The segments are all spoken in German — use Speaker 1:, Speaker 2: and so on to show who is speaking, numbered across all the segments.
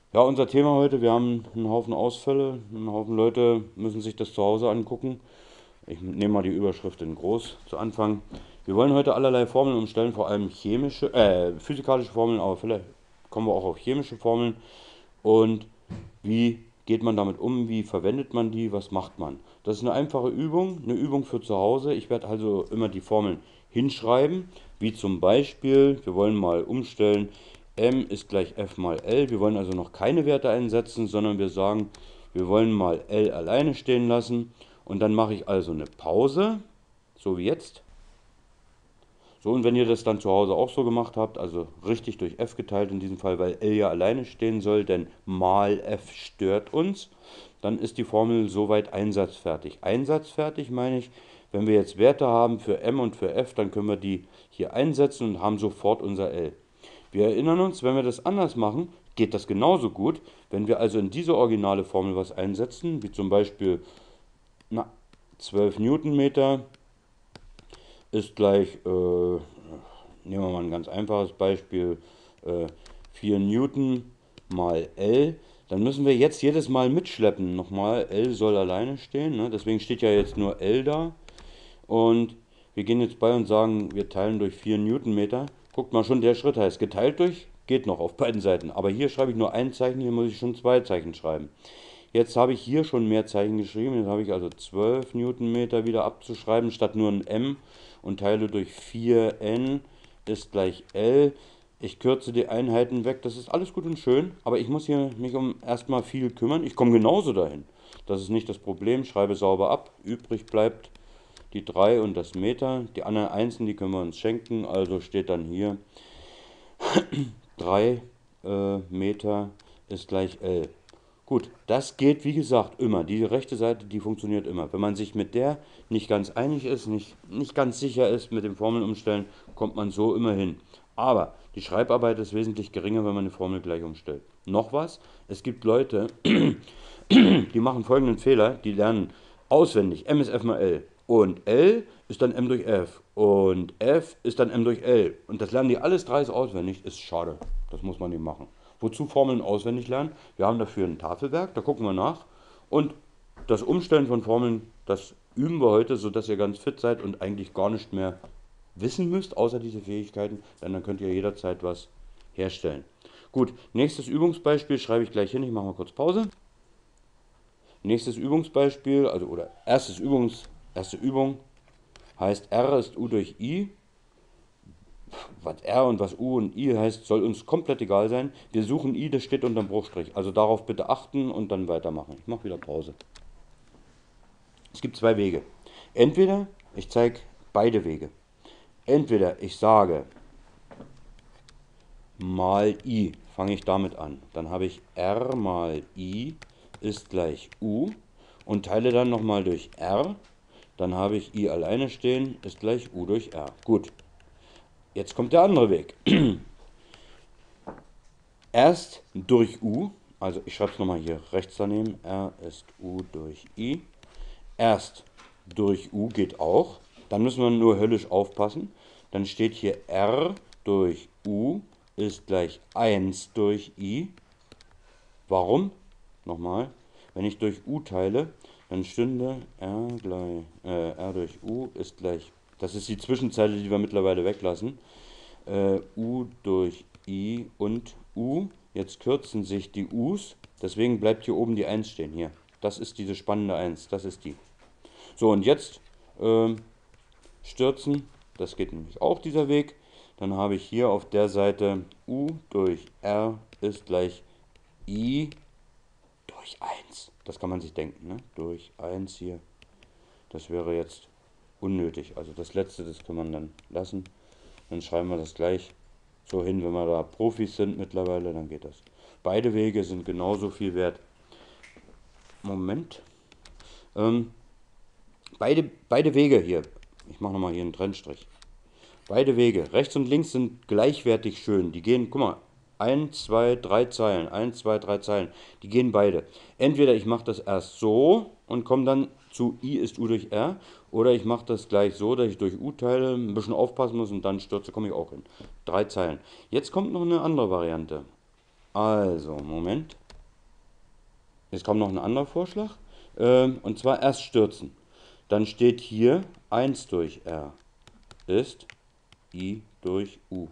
Speaker 1: Ja, unser Thema heute, wir haben einen Haufen Ausfälle, ein Haufen Leute müssen sich das zu Hause angucken. Ich nehme mal die Überschrift in groß zu Anfang. Wir wollen heute allerlei Formeln umstellen, vor allem physikalische Formeln, aber vielleicht kommen wir auch auf chemische Formeln. Und wie geht man damit um? Wie verwendet man die? Was macht man? Das ist eine Übung für zu Hause. Ich werde also immer die Formeln hinschreiben, wie zum Beispiel, wir wollen mal umstellen, m ist gleich f mal l. Wir wollen also noch keine Werte einsetzen, sondern wir sagen, wir wollen mal l alleine stehen lassen. Und dann mache ich also eine Pause, so wie jetzt. So, und wenn ihr das dann zu Hause auch so gemacht habt, also richtig durch f geteilt in diesem Fall, weil L ja alleine stehen soll, denn mal f stört uns, dann ist die Formel soweit einsatzfertig. Einsatzfertig meine ich, wenn wir jetzt Werte haben für m und für f, dann können wir die hier einsetzen und haben sofort unser L. Wir erinnern uns, wenn wir das anders machen, geht das genauso gut. Wenn wir also in diese originale Formel was einsetzen, wie zum Beispiel na, 12 Newtonmeter ist gleich, nehmen wir mal ein ganz einfaches Beispiel, äh, 4 Newton mal L. Dann müssen wir jetzt jedes Mal mitschleppen. Nochmal, L soll alleine stehen, ne? Deswegen steht ja jetzt nur L da. Und wir gehen jetzt bei und sagen, wir teilen durch 4 Newtonmeter. Guckt mal schon, der Schritt heißt geteilt durch, geht noch auf beiden Seiten. Aber hier schreibe ich nur ein Zeichen, hier muss ich schon zwei Zeichen schreiben. Jetzt habe ich hier schon mehr Zeichen geschrieben. Jetzt habe ich also 12 Newtonmeter wieder abzuschreiben, statt nur ein m und teile durch 4n ist gleich L. Ich kürze die Einheiten weg, das ist alles gut und schön, aber ich muss hier mich um erstmal viel kümmern. Ich komme genauso dahin. Das ist nicht das Problem, schreibe sauber ab. Übrig bleibt die 3 und das Meter. Die anderen Einsen, die können wir uns schenken, also steht dann hier 3 Meter ist gleich L. Gut, das geht wie gesagt immer. Die rechte Seite, die funktioniert immer. Wenn man sich mit der nicht ganz einig ist, nicht ganz sicher ist mit dem Formeln umstellen, kommt man so immer hin. Aber die Schreibarbeit ist wesentlich geringer, wenn man eine Formel gleich umstellt. Noch was, es gibt Leute, die machen folgenden Fehler, die lernen auswendig, m ist f mal l. Und L ist dann m durch f. Und f ist dann m durch l. Und das lernen die alles drei so auswendig. Ist schade. Das muss man nicht machen. Wozu Formeln auswendig lernen? Wir haben dafür ein Tafelwerk, da gucken wir nach. Und das Umstellen von Formeln, das üben wir heute, sodass ihr ganz fit seid und eigentlich gar nicht mehr wissen müsst, außer diese Fähigkeiten. Denn dann könnt ihr jederzeit was herstellen. Gut, nächstes Übungsbeispiel schreibe ich gleich hin. Ich mache mal kurz Pause. Nächstes Übungsbeispiel, also oder erste Übung heißt R ist U durch I. Was R und was U und I heißt, soll uns komplett egal sein. Wir suchen I, das steht unterm Bruchstrich. Also darauf bitte achten und dann weitermachen. Ich mache wieder Pause. Es gibt zwei Wege. Entweder ich zeige beide Wege. Entweder ich sage mal I, fange ich damit an. Dann habe ich R mal I ist gleich U und teile dann nochmal durch R. Dann habe ich I alleine stehen, ist gleich U durch R. Gut, jetzt kommt der andere Weg. Erst durch U, also ich schreibe es nochmal hier rechts daneben, R ist U durch I. Erst durch U geht auch, dann müssen wir nur höllisch aufpassen. Dann steht hier R durch U ist gleich 1 durch I. Warum? Nochmal, wenn ich durch U teile, dann stünde R durch U ist gleich, das ist die Zwischenzeile, die wir mittlerweile weglassen, U durch I und U. Jetzt kürzen sich die U's, deswegen bleibt hier oben die 1 stehen. Hier, das ist diese spannende 1, das ist die. So, und jetzt stürzen, das geht nämlich auch dieser Weg. Dann habe ich hier auf der Seite U durch R ist gleich I durch 1. Das kann man sich denken, ne? Durch 1 hier. Das wäre jetzt unnötig. Also das letzte, das kann man dann lassen. Dann schreiben wir das gleich so hin, wenn wir da Profis sind mittlerweile, dann geht das. Beide Wege sind genauso viel wert. Moment. Ähm, beide Wege hier. Ich mache nochmal hier einen Trennstrich. Beide Wege, rechts und links, sind gleichwertig schön. Die gehen, guck mal, 1, 2, 3 Zeilen, 1, 2, 3 Zeilen. Die gehen beide. Entweder ich mache das erst so und komme dann zu I ist U durch R, oder ich mache das gleich so, dass ich durch U teile, ein bisschen aufpassen muss und dann stürze, komme ich auch hin. 3 Zeilen. Jetzt kommt noch eine andere Variante. Also, Moment. Jetzt kommt noch ein anderer Vorschlag. Und zwar erst stürzen. Dann steht hier 1 durch R ist I durch U.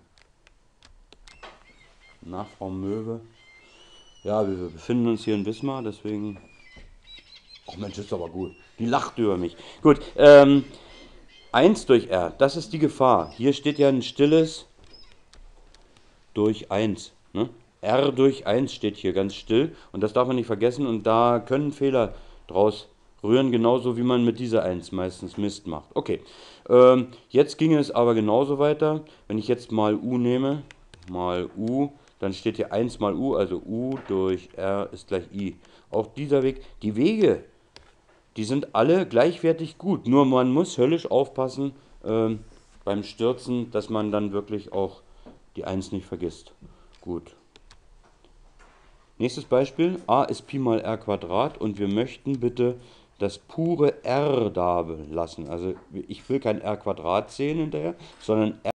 Speaker 1: Na, Frau Möwe. Ja, wir befinden uns hier in Wismar, deswegen... Ach Mensch, ist aber gut. Die lacht über mich. Gut, 1 durch R, das ist die Gefahr. Hier steht ja ein stilles durch 1. Ne? R durch 1 steht hier ganz still und das darf man nicht vergessen und da können Fehler draus rühren, genauso wie man mit dieser 1 meistens Mist macht. Okay, jetzt ginge es aber genauso weiter. Wenn ich jetzt mal U nehme, mal U, dann steht hier 1 mal U, also U durch R ist gleich I. Auch dieser Weg, die Wege, die sind alle gleichwertig gut, nur man muss höllisch aufpassen beim Stürzen, dass man dann wirklich auch die 1 nicht vergisst. Gut. Nächstes Beispiel, a ist Pi mal r Quadrat und wir möchten bitte das pure r da belassen. Also ich will kein r Quadrat sehen hinterher, sondern r